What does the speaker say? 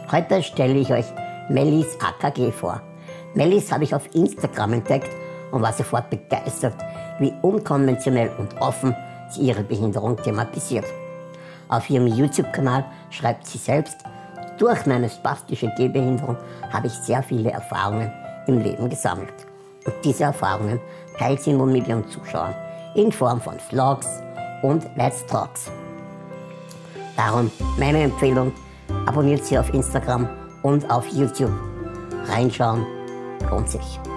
Heute stelle ich euch Mellis AKG vor. Mellis habe ich auf Instagram entdeckt und war sofort begeistert, wie unkonventionell und offen sie ihre Behinderung thematisiert. Auf ihrem YouTube-Kanal schreibt sie selbst: Durch meine spastische Gehbehinderung habe ich sehr viele Erfahrungen im Leben gesammelt. Und diese Erfahrungen teilt sie nun mit ihren Zuschauern in Form von Vlogs und Let's Talks. Darum meine Empfehlung: Abonniert sie auf Instagram und auf YouTube. Reinschauen lohnt sich.